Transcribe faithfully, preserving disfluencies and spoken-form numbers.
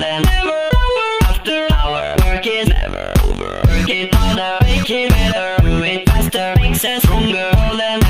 and never over. After hour, work is never over. Working harder, make it better. Moving faster, makes us stronger. All and